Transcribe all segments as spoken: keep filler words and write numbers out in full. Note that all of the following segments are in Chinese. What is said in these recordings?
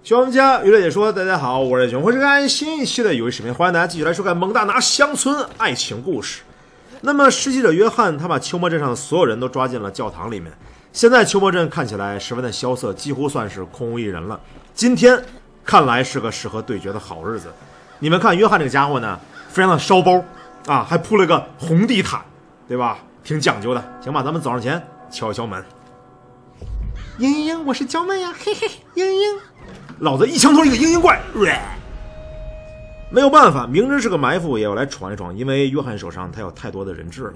小玩家娱乐解说，大家好，我是熊，欢迎收看新一期的游戏视频，欢迎大家继续来收看蒙大拿乡村爱情故事。那么施袭者约翰他把秋末镇上的所有人都抓进了教堂里面，现在秋末镇看起来十分的萧瑟，几乎算是空无一人了。今天看来是个适合对决的好日子。你们看约翰这个家伙呢，非常的烧包啊，还铺了个红地毯，对吧？挺讲究的。行吧，咱们走上前敲一敲门。嘤嘤嘤，我是娇妹呀，嘿嘿，嘤嘤。老子一枪头一个嘤嘤怪，没有办法，明知是个埋伏也要来闯一闯，因为约翰手上他有太多的人质了。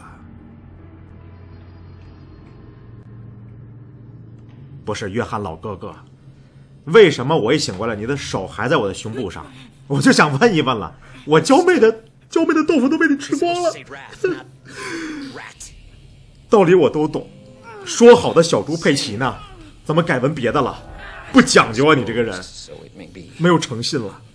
不是约翰老哥哥，为什么我一醒过来，你的手还在我的胸部上？我就想问一问了，我娇妹的娇妹的豆腐都被你吃光了。道理我都懂，说好的小猪佩奇呢？怎么改文别的了？不讲究啊，你这个人没有诚信了。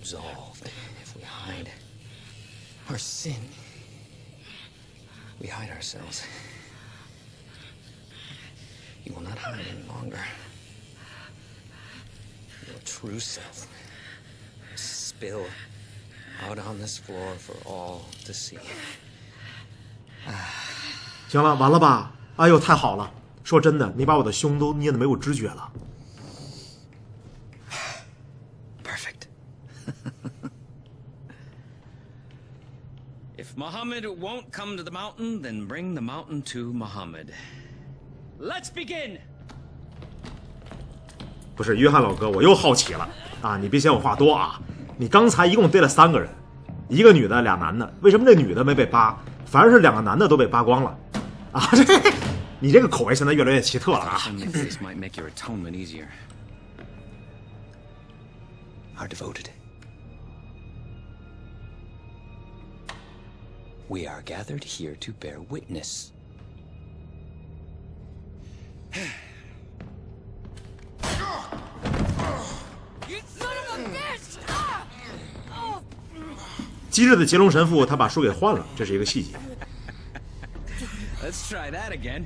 行了，完了吧？哎呦，太好了！说真的，你把我的胸都捏得没有知觉了。 If Muhammad won't come to the mountain, then bring the mountain to Muhammad. Let's begin. 不是约翰老哥，我又好奇了啊！你别嫌我话多啊！你刚才一共逮了三个人，一个女的，俩男的，为什么这女的没被扒，反而是两个男的都被扒光了？啊，这你这个口味现在越来越奇特了啊！ Are devoted. We are gathered here to bear witness. You son of a bitch! 机智的杰龙神父他把书给换了，这是一个细节。 Let's try that again.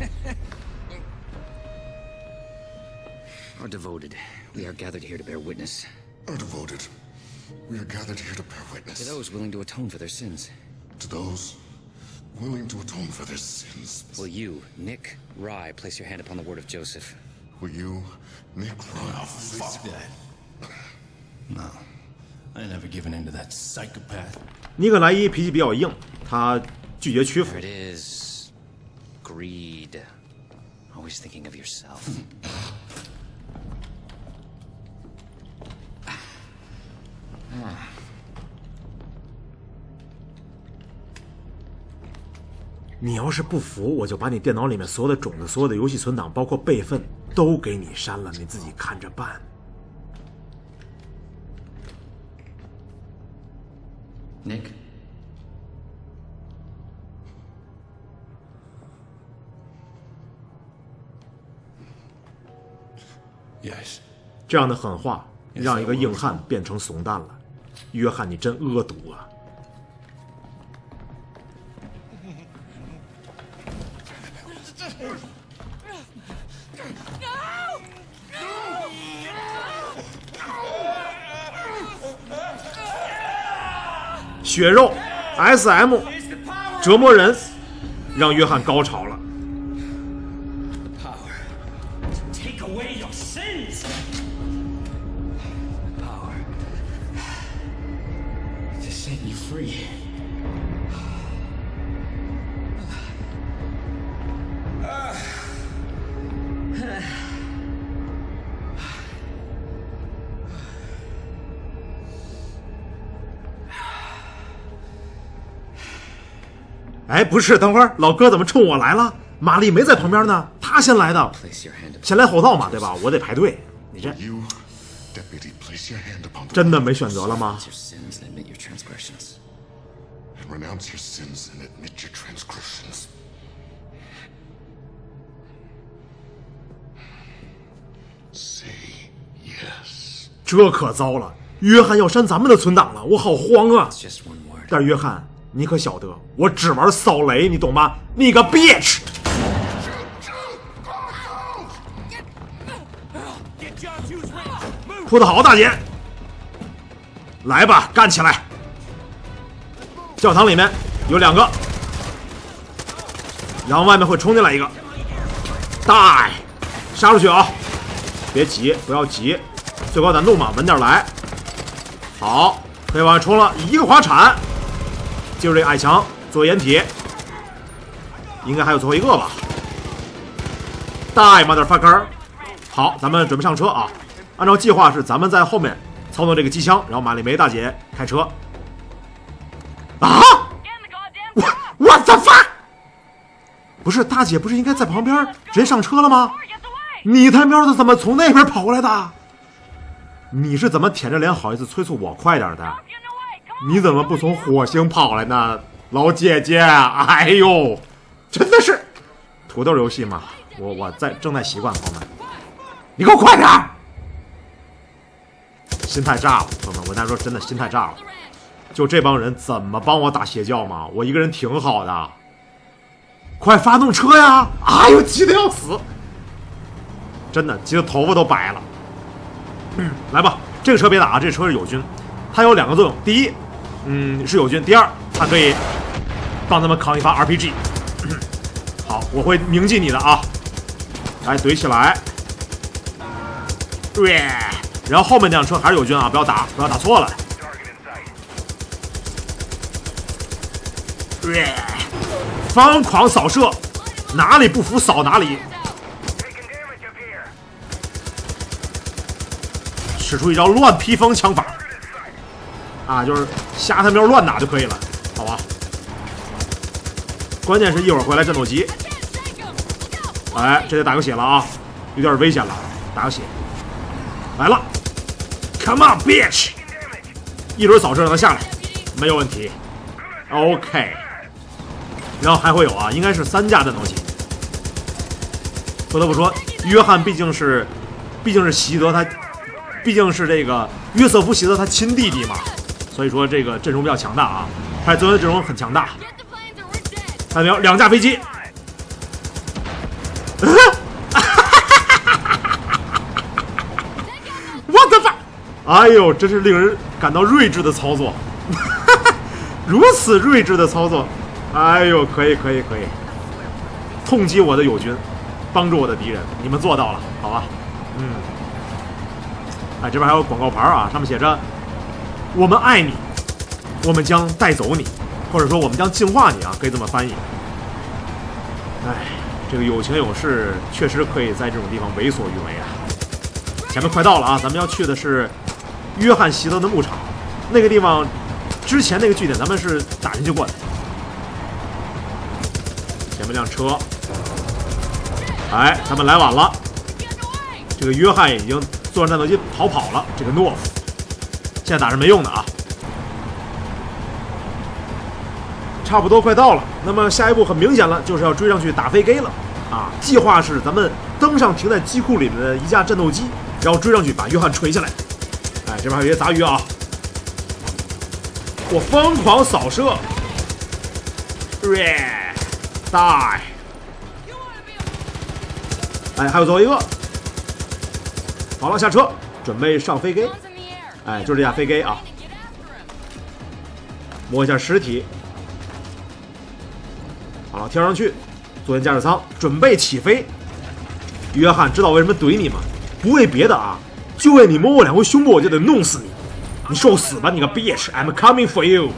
Are devoted. We are gathered here to bear witness. Are devoted. We are gathered here to bear witness. To those willing to atone for their sins. To those willing to atone for their sins. Will you, Nick Rye, place your hand upon the word of Joseph? Will you, Nick Rye? Oh, fuck that. No. I ain't never given in to that psychopath. 尼可莱伊脾气比较硬，他拒绝屈服。 There it is. Greed. Always thinking of yourself. 你要是不服，我就把你电脑里面所有的种子、所有的游戏存档，包括备份，都给你删了，你自己看着办。 Nick? Yes. 这样的狠话让一个硬汉变成怂蛋了。约翰，你真恶毒啊！血肉 S M 折磨人，让约翰高潮了。 Take away your sins. Power. To set you free. 哎，不是，等会儿老哥怎么冲我来了？玛丽没在旁边呢，他先来的，先来后到嘛，对吧？我得排队。你这 You, deputy, place your hand upon the 真的没选择了吗？ Your sins and admit your transgressions. and renounce your sins and admit your transgressions. Say yes. 这可糟了，约翰要删咱们的存档了，我好慌啊！ It's just one word. 但是约翰，你可晓得，我只玩扫雷，你懂吗？你个 bitch！ Get John Hughes ready. Move. 铺的好，大姐，来吧，干起来！教堂里面有两个，然后外面会冲进来一个，大，杀出去啊！别急，不要急，最高难度嘛，稳点来。好，可以往外冲了，一个滑铲，进入这个矮墙做掩体，应该还有最后一个吧？大 motherfucker！ 好，咱们准备上车啊！按照计划是咱们在后面操纵这个机枪，然后马丽梅大姐开车。啊！我我的发！不是大姐，不是应该在旁边直接上车了吗？你他喵的怎么从那边跑过来的？你是怎么舔着脸好意思催促我快点的？你怎么不从火星跑来呢，老姐姐？哎呦，真的是土豆游戏嘛！我我在正在习惯，朋友们，你给我快点！心态炸了，朋友们，我跟大家说真的心态炸了。就这帮人怎么帮我打邪教嘛？我一个人挺好的，快发动车呀！哎呦，急得要死，真的急得头发都白了。嗯，来吧，这个车别打啊，这个车是友军，它有两个作用，第一，嗯，是友军；第二，它可以帮他们扛一发 R P G。好，我会铭记你的啊！来怼起来，对，然后后面那辆车还是友军啊，不要打，不要打错了。对，疯狂扫射，哪里不服扫哪里。使出一招乱披风枪法，啊，就是瞎他喵乱打就可以了，好吧？关键是一会儿回来战斗机，哎，这得打个血了啊，有点危险了，打个血，来了 ，Come on bitch， 一轮扫射让他下来，没有问题 ，OK， 然后还会有啊，应该是三架战斗机。不得不说，约翰毕竟是，毕竟是习德他。毕竟是这个约瑟夫·席德他亲弟弟嘛，所以说这个阵容比较强大啊。派泽恩的阵容很强大。看到没有，两架飞机。我的妈！哎呦，真是令人感到睿智的操作，如此睿智的操作，哎呦，可以可以可以，痛击我的友军，帮助我的敌人，你们做到了，好吧？嗯。哎，这边还有广告牌啊，上面写着“我们爱你，我们将带走你”，或者说“我们将净化你”啊，可以这么翻译。哎，这个有情有事确实可以在这种地方为所欲为啊。前面快到了啊，咱们要去的是约翰·席德的牧场，那个地方之前那个据点咱们是打进去过的。前面辆车，哎，咱们来晚了，这个约翰已经坐上战斗机逃跑了，这个懦夫，现在打是没用的啊。差不多快到了，那么下一步很明显了，就是要追上去打飞 gay 了啊！计划是咱们登上停在机库里的一架战斗机，然后追上去把约翰锤下来。哎，这边还有一些杂鱼啊！我疯狂扫射 ，die！ 哎，还有最后一个。好了，下车，准备上飞 gay。哎，就是这架飞 gay 啊，摸一下尸体。好了，跳上去，坐进驾驶舱，准备起飞。约翰知道为什么怼你吗？不为别的啊，就为你摸我两回胸部，我就得弄死你。你受死吧，你个 bitch！I'm coming for you。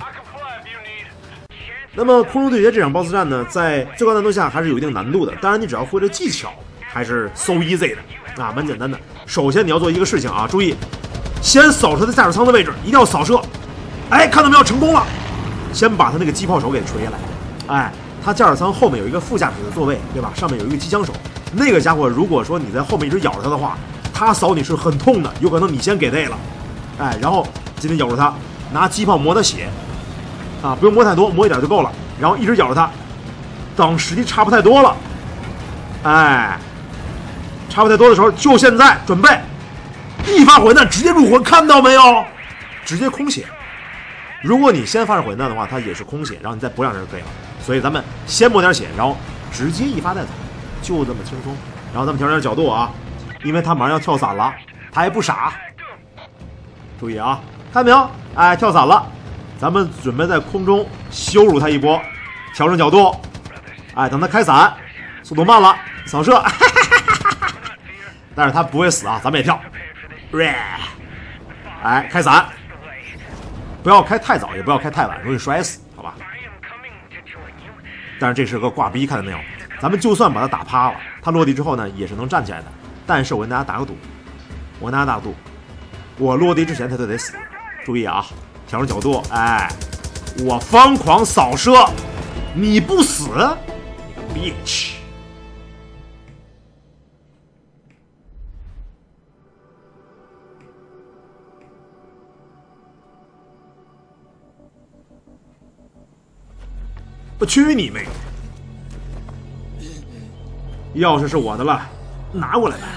那么空中对决这场 boss 战呢，在最高难度下还是有一定难度的。当然，你只要会这技巧，还是 so easy 的啊，蛮简单的。首先你要做一个事情啊，注意，先扫射他驾驶舱的位置，一定要扫射。哎，看到没有，成功了。先把他那个机炮手给锤下来。哎，他驾驶舱后面有一个副驾驶的座位，对吧？上面有一个机枪手。那个家伙，如果说你在后面一直咬着他的话，他扫你是很痛的，有可能你先给累了。哎，然后紧紧咬住他，拿机炮磨他血。啊，不用磨太多，磨一点就够了。然后一直咬着他，等时机差不太多了，哎，差不太多的时候，就现在准备一发火弹直接入魂，看到没有？直接空血。如果你先发射火弹的话，它也是空血，然后你再补两下就可以了。所以咱们先抹点血，然后直接一发带走，就这么轻松。然后咱们调整点角度啊，因为他马上要跳伞了，他他也不傻。注意啊，看到没有？哎，跳伞了，咱们准备在空中羞辱他一波，调整角度。哎，等他开伞，速度慢了，扫射。但是他不会死啊，咱们也跳。哎，开伞，不要开太早，也不要开太晚，容易摔死，好吧？但是这是个挂逼，看到没有？咱们就算把他打趴了，他落地之后呢，也是能站起来的。但是我跟大家打个赌，我跟大家打个赌，我落地之前他就得死。注意啊，调整角度，哎，我疯狂扫射，你不死，你个 bitch。我去你妹！钥匙是我的了，拿过来吧。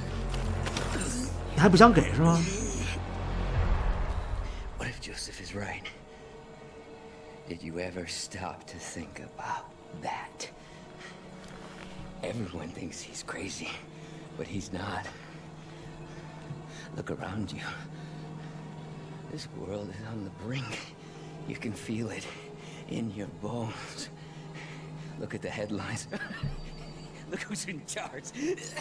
你还不想给是吗 What if Joseph is right? Did you ever stop to think about that? Everyone thinks he's crazy, but he's not. Look around you. This world is on the brink. You can feel it in your bones. Look at the headlines. Look who's in charge.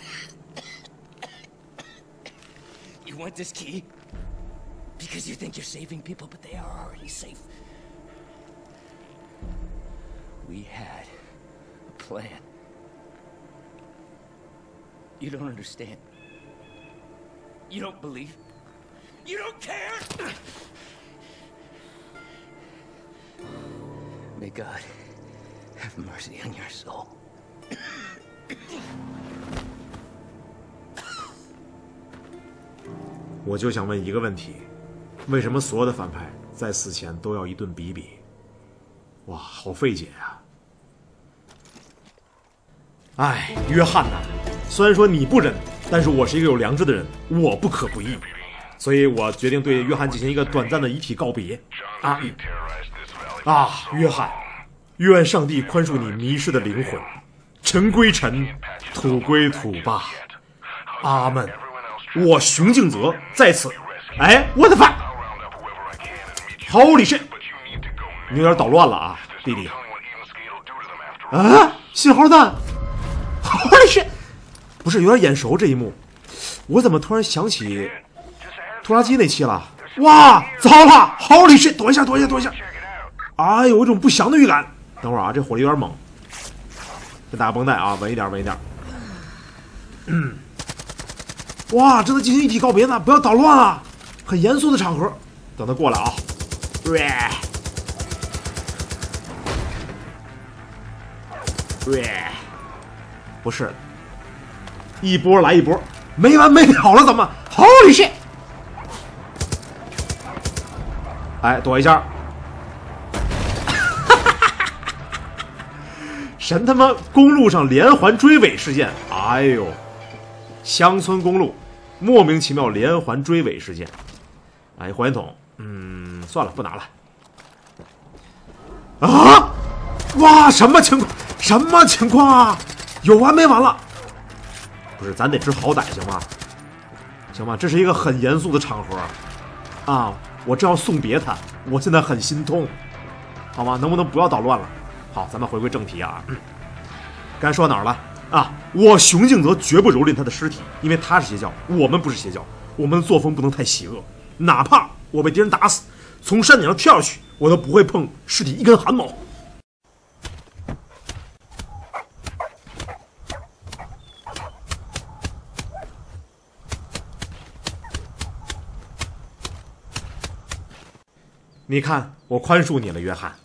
You want this key? Because you think you're saving people, but they are already safe. We had a plan. You don't understand. You don't believe. You don't care! May God have mercy on your soul. 我就想问一个问题：为什么所有的反派在死前都要一顿比比？哇，好费解呀！哎，约翰呐，虽然说你不忍，但是我是一个有良知的人，我不可不义，所以我决定对约翰进行一个短暂的遗体告别。啊，嗯、啊，约翰，愿上帝宽恕你迷失的灵魂，尘归尘，土归土吧。阿门。我熊敬泽在此。哎，我的饭 ！Holy shit！ 你有点捣乱了啊，弟弟。啊，信号弹 ！Holy shit！ 不是有点眼熟这一幕，我怎么突然想起拖拉机那期了？哇，糟了 ！Holy shit！ 躲一下，躲一下，躲一下！哎，有一种不祥的预感。等会儿啊，这火力有点猛，再打个绷带啊，稳一点，稳一点。嗯。哇，正在进行一体告别呢，不要捣乱啊！很严肃的场合，等他过来啊！对，对，不是，一波来一波，没完没了了，怎么 ？Holy shit！ 哎，躲一下！神他妈公路上连环追尾事件，哎呦！乡村公路莫名其妙连环追尾事件，哎，火箭筒，嗯，算了，不拿了。啊！哇，什么情况？什么情况啊？有完没完了？不是，咱得知好歹行吗？行吗？这是一个很严肃的场合啊！我正要送别他，我现在很心痛，好吗？能不能不要捣乱了？好，咱们回归正题啊。嗯、刚才说到哪儿了？啊！我熊敬泽绝不蹂躏他的尸体，因为他是邪教，我们不是邪教，我们的作风不能太邪恶。哪怕我被敌人打死，从山顶上跳下去，我都不会碰尸体一根汗毛。你看，我宽恕你了，约翰。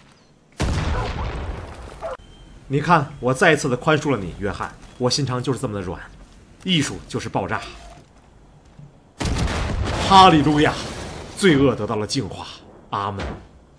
你看，我再一次的宽恕了你，约翰。我心肠就是这么的软，艺术就是爆炸。哈利路亚，罪恶得到了净化，阿门。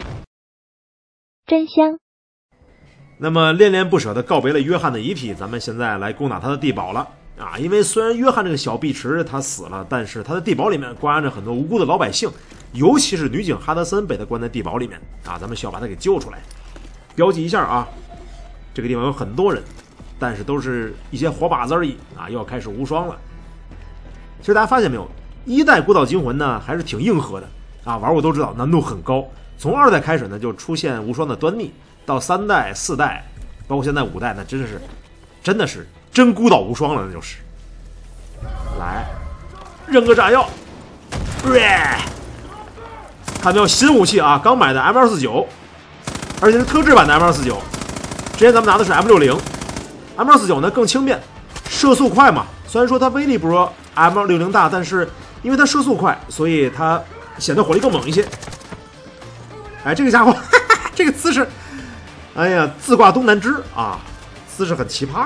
真香。 那么恋恋不舍的告别了约翰的遗体，咱们现在来攻打他的地堡了啊！因为虽然约翰这个小碧池他死了，但是他的地堡里面关押着很多无辜的老百姓，尤其是女警哈德森被他关在地堡里面啊！咱们需要把他给救出来。标记一下啊。这个地方有很多人，但是都是一些活靶子而已啊！又要开始无双了。 其实大家发现没有，一代孤岛惊魂呢还是挺硬核的啊，玩过都知道难度很高。从二代开始呢就出现无双的端倪，到三代、四代，包括现在五代，那真的是真的是真孤岛无双了，那就是。来，扔个炸药，看没有新武器啊，刚买的 M 二四九，而且是特制版的 M 二四九。之前咱们拿的是 M 六零，M 二四九呢更轻便，射速快嘛。虽然说它威力不如 M 六零大，但是因为它射速快，所以它显得火力更猛一些。哎，这个家伙，哈哈，这个姿势，哎呀，自挂东南枝啊，姿势很奇葩。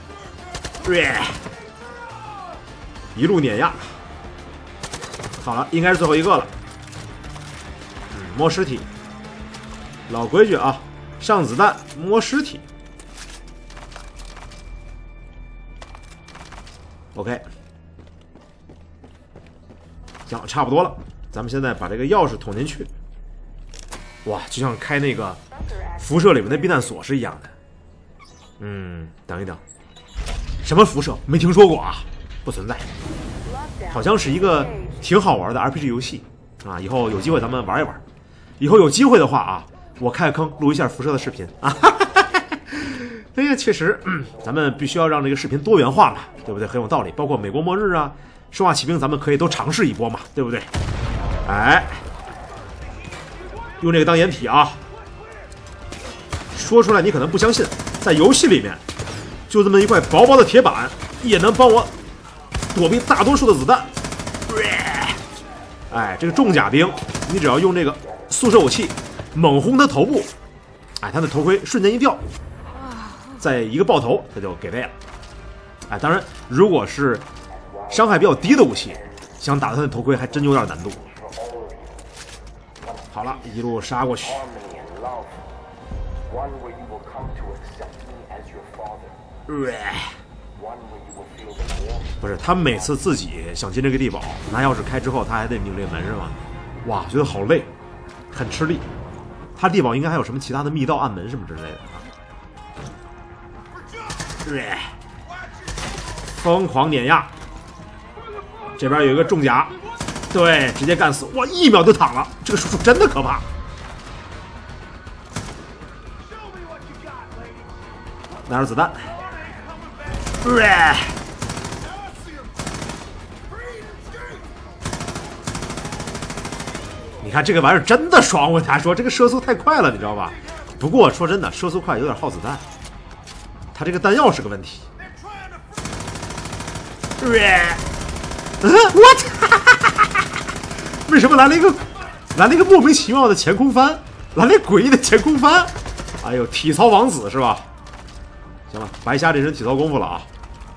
一路碾压，好了，应该是最后一个了。嗯，摸尸体，老规矩啊，上子弹，摸尸体。OK， 行，差不多了，咱们现在把这个钥匙捅进去。哇，就像开那个辐射里面的避难所是一样的。嗯，等一等，什么辐射？没听说过啊，不存在。好像是一个挺好玩的 R P G 游戏啊，以后有机会咱们玩一玩。以后有机会的话啊，我开个坑录一下辐射的视频啊。哎呀，确实，嗯，咱们必须要让这个视频多元化嘛，对不对？很有道理。包括美国末日啊，生化奇兵，咱们可以都尝试一波嘛，对不对？哎。用这个当掩体啊！说出来你可能不相信，在游戏里面，就这么一块薄薄的铁板，也能帮我躲避大多数的子弹。哎，这个重甲兵，你只要用这个速射武器猛轰他头部，哎，他的头盔瞬间一掉，再一个爆头，他就给背了。哎，当然，如果是伤害比较低的武器，想打他的头盔还真有点难度。好了，一路杀过去。不是，他每次自己想进这个地堡，拿钥匙开之后，他还得拧这个门是吗？哇，觉得好累，很吃力。他地堡应该还有什么其他的密道、暗门什么之类的啊？疯狂碾压，这边有一个重甲。对，直接干死！哇，一秒就躺了，这个叔叔真的可怕。拿着子弹，你看这个玩意儿真的爽！我还说这个射速太快了，你知道吧？不过说真的，射速快有点耗子弹，他这个弹药是个问题。嗯，我操！为什么来了一个来了一个莫名其妙的前空翻，来了诡异的前空翻？哎呦，体操王子是吧？行了，白瞎这身体操功夫了啊！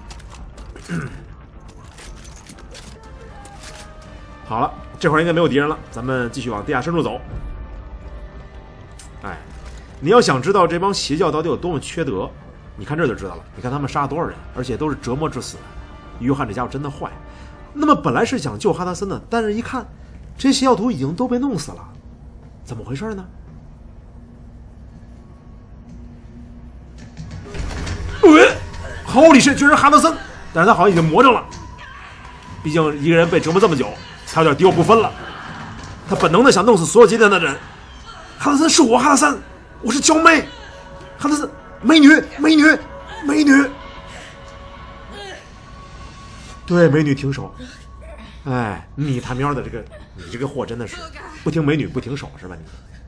好了，这会儿应该没有敌人了，咱们继续往地下深处走。哎，你要想知道这帮邪教到底有多么缺德，你看这就知道了。你看他们杀了多少人，而且都是折磨致死的。约翰这家伙真的坏。那么本来是想救哈德森的，但是一看。这些邪教徒已经都被弄死了，怎么回事呢？喂，好李是居然哈德森，但是他好像已经魔怔了，毕竟一个人被折磨这么久，他有点敌我不分了。他本能的想弄死所有接近他的人。哈德森是我，哈德森，我是娇妹，哈德森，美女，美女，美女，对，美女停手。哎，你他喵的这个，你这个货真的是不听美女不停手是吧你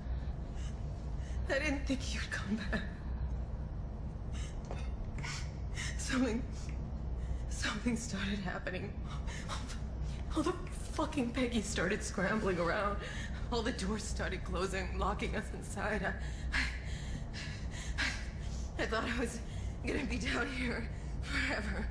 I didn't think you'd come back. Something, something started happening. All the, all the fucking Peggies started scrambling around. All the doors started closing, locking us inside. I, I, I thought I was gonna be down here forever.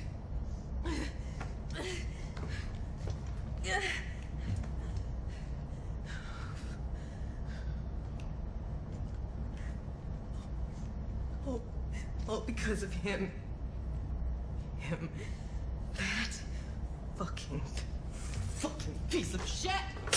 All, all because of him. Him. That fucking, fucking piece of shit!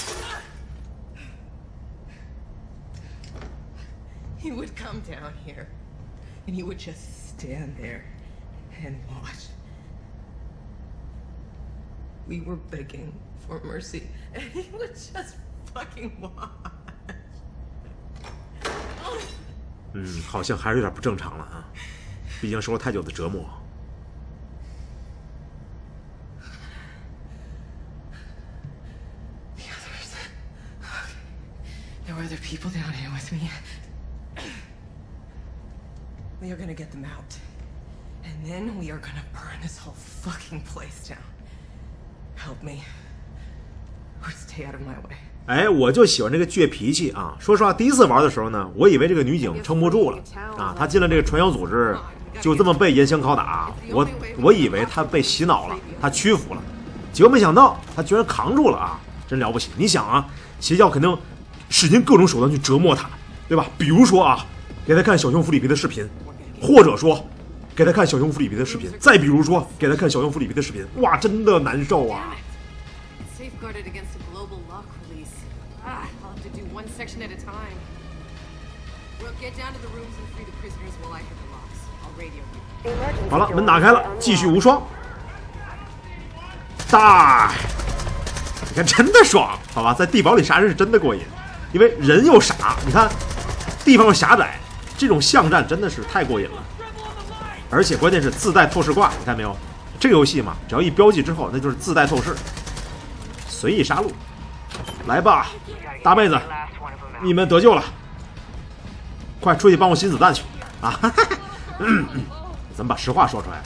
He would come down here, and he would just stand there and watch. we were begging for mercy, and he would just fucking watch. 嗯，好像还是有点不正常了啊，毕竟受了太久的折磨。 There were other people down here with me. We are gonna get them out. And then we are gonna burn this whole fucking place down. Help me. Or stay out of my way. 哎，我就喜欢这个倔脾气啊！说实话，第一次玩的时候呢，我以为这个女警撑不住了啊，她进了这个传销组织，就这么被严刑拷打，我我以为她被洗脑了，她屈服了，结果没想到她居然扛住了啊！真了不起！你想啊，邪教肯定 使尽各种手段去折磨他，对吧？比如说啊，给他看小熊弗里皮的视频，或者说给他看小熊弗里皮的视频，再比如说给他看小熊弗里皮的视频，哇，真的难受啊！ Safeguarded against a global lock release. Ah, I'll have to do one section at a time. We'll get down to the rooms and free the prisoners while I hit the locks. I'll radio you. 好了，门打开了，继续无双。大，你看真的爽，好吧？在地堡里杀人是真的过瘾。 因为人又傻，你看地方又狭窄，这种巷战真的是太过瘾了。而且关键是自带透视挂，你看没有？这个游戏嘛，只要一标记之后，那就是自带透视，随意杀戮。来吧，大妹子，你们得救了，快出去帮我吸子弹去啊！哈哈嗯，咱们把实话说出来。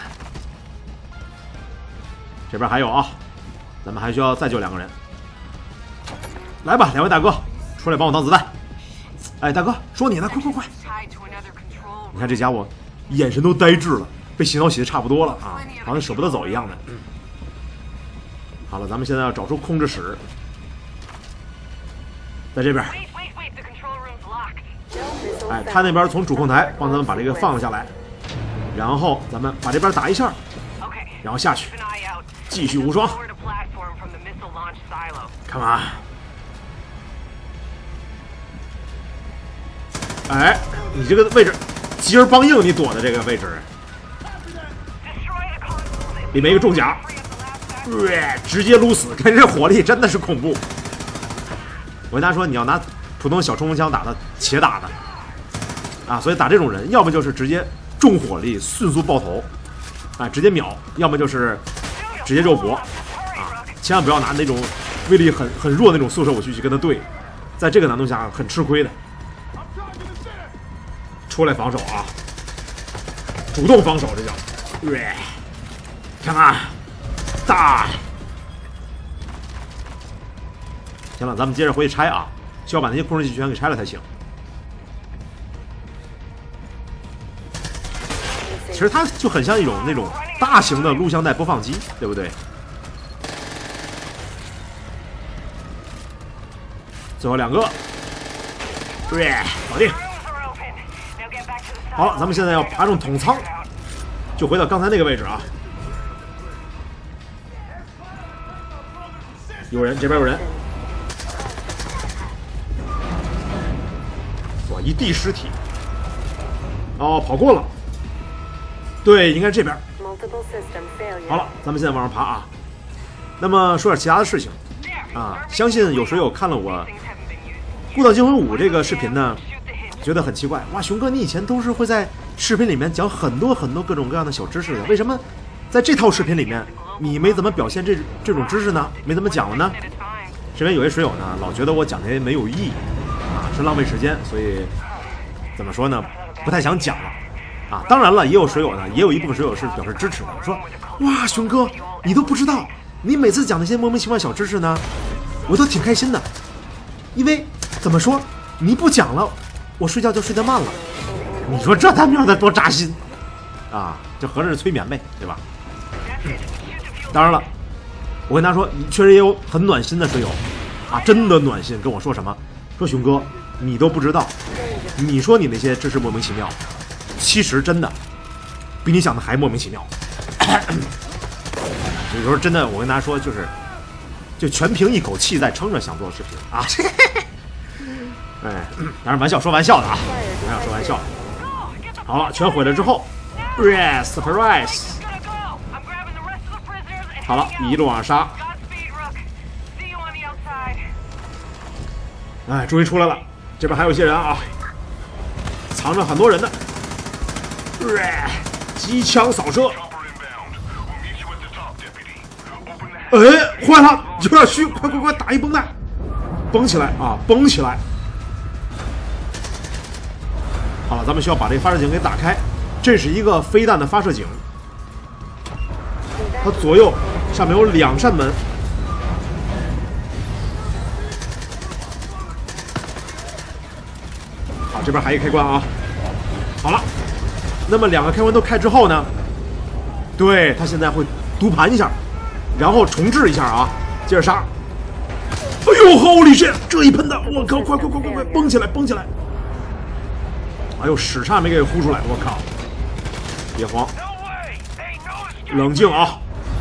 这边还有啊，咱们还需要再救两个人。来吧，两位大哥。 出来帮我挡子弹！哎，大哥，说你呢，快快快！你看这家伙，眼神都呆滞了，被洗脑洗的差不多了啊，好像舍不得走一样的。嗯，好了，咱们现在要找出控制室，在这边。哎，他那边从主控台帮咱们把这个放下来，然后咱们把这边打一下，然后下去，继续无双。看嘛。 哎，你这个位置，吉儿帮硬，你躲的这个位置，里面一个重甲，呃、直接撸死，看这火力真的是恐怖。我跟大家说，你要拿普通小冲锋枪打的，且打的，啊，所以打这种人，要么就是直接重火力迅速爆头，啊，直接秒；要么就是直接肉搏，啊，千万不要拿那种威力很很弱的那种速射武器去跟他对，在这个难度下很吃亏的。 出来防守啊！主动防守，这叫，对，看看，大。行了，咱们接着回去拆啊，需要把那些控制器全给拆了才行。其实它就很像一种那种大型的录像带播放机，对不对？最后两个，对，搞定。 好了，咱们现在要爬上统仓，就回到刚才那个位置啊。有人，这边有人。哇，一地尸体。哦，跑过了。对，应该这边。好了，咱们现在往上爬啊。那么说点其他的事情啊，相信有水友看了我《孤岛惊魂五》这个视频呢。 觉得很奇怪，哇，熊哥，你以前都是会在视频里面讲很多很多各种各样的小知识的，为什么在这套视频里面你没怎么表现这这种知识呢？没怎么讲了呢？这边有些水友呢，老觉得我讲这些没有意义啊，是浪费时间，所以怎么说呢，不太想讲了啊。当然了，也有水友呢，也有一部分水友是表示支持的，说哇，熊哥，你都不知道，你每次讲那些莫名其妙小知识呢，我都挺开心的，因为怎么说，你不讲了。 我睡觉就睡得慢了，你说这他喵的多扎心啊！这合着是催眠呗，对吧？嗯、当然了，我跟他说，确实也有很暖心的水友啊，真的暖心，跟我说什么？说熊哥，你都不知道，你说你那些知识莫名其妙，其实真的比你想的还莫名其妙。有时候真的，我跟大家说，就是就全凭一口气在撑着想做视频啊。哎，当然玩笑说玩笑的啊，玩笑说玩笑。好了，全毁了之后 ，yes surprise。好了，一路往上杀， 哎，终于出来了，这边还有一些人啊，藏着很多人呢。呃、机枪扫射。哎，坏了，有点虚，快快快，打一绷带，绷起来啊，绷起来。好了，咱们需要把这个发射井给打开。这是一个飞弹的发射井，它左右上面有两扇门。好，这边还有一个开关啊。好了，那么两个开关都开之后呢，对，它现在会读盘一下，然后重置一下啊，接着杀。哎呦 ，Holy shit！ 这一喷的，我靠，快快快快快，绷起来，绷起来！哎呦，屎叉没给呼出来，我靠！别慌，冷静啊！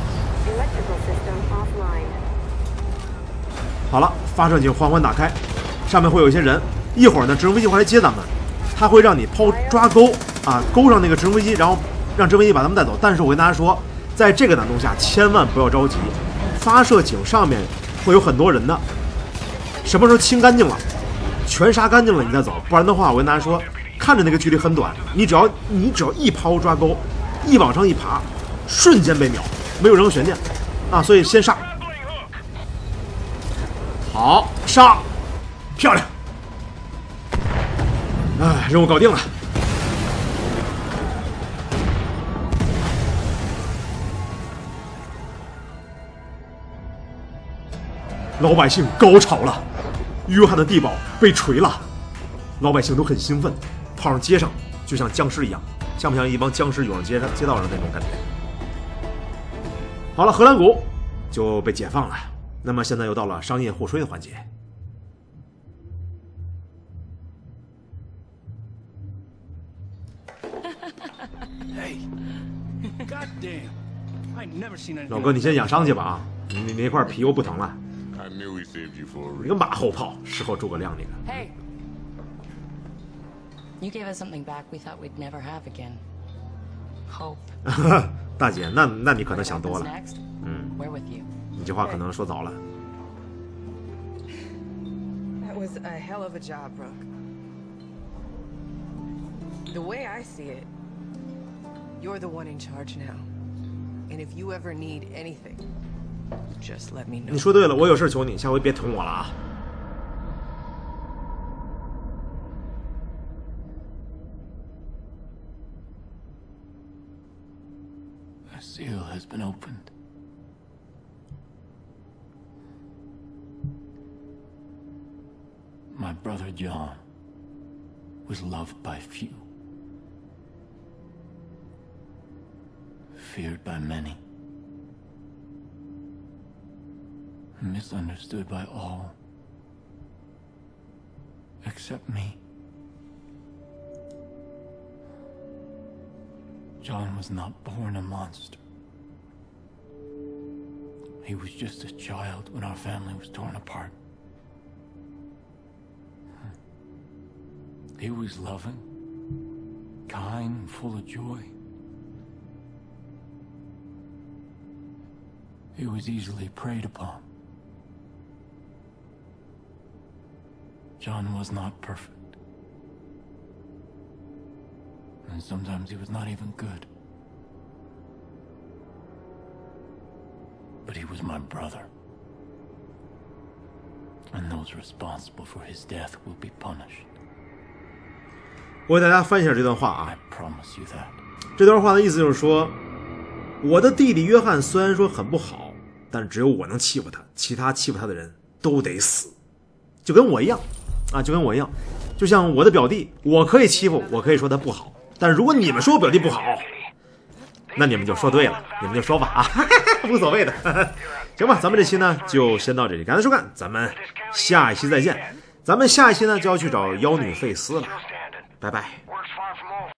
好了，发射井缓缓打开，上面会有一些人。一会儿呢，直升飞机会来接咱们，他会让你抛抓钩啊，钩上那个直升飞机，然后让直升飞机把他们带走。但是我跟大家说，在这个难度下，千万不要着急，发射井上面会有很多人的，什么时候清干净了，全杀干净了你再走，不然的话，我跟大家说。看着那个距离很短，你只要你只要一抛抓钩，一往上一爬，瞬间被秒，没有任何悬念啊！所以先杀，好杀，漂亮！哎，任务搞定了。老百姓高潮了，约翰的地堡被锤了，老百姓都很兴奋。跑上街上，就像僵尸一样，像不像一帮僵尸涌上街上街道上那种感觉？好了，荷兰谷就被解放了。那么现在又到了商业互吹的环节。老哥，你先养伤去吧啊！你你那块皮又不疼了。你个马后炮，事后诸葛亮那个。 You gave us something back we thought we'd never have again. Hope. 大姐，那那你可能想多了。 Next? 嗯， We're with you. 你这话可能说早了。 That was a hell of a job, Brooke. The way I see it, you're the one in charge now. And if you ever need anything, just let me know. 你说对了，我有事求你，下回别捅我了啊。 The seal has been opened. My brother John was loved by few, feared by many, misunderstood by all, except me. John was not born a monster. He was just a child when our family was torn apart. He was loving, kind, and full of joy. He was easily preyed upon. John was not perfect. And sometimes he was not even good. But he was my brother. And those responsible for his death will be punished. 我给大家翻译一下这段话啊。 I promise you that. 这段话的意思就是说，我的弟弟约翰虽然说很不好，但只有我能欺负他，其他欺负他的人都得死，就跟我一样啊，就跟我一样，就像我的表弟，我可以欺负，我可以说他不好。 但如果你们说我表弟不好，那你们就说对了，你们就说吧啊，无所谓的。行吧，咱们这期呢就先到这里，感谢收看，咱们下一期再见。咱们下一期呢就要去找妖女费斯了，拜拜。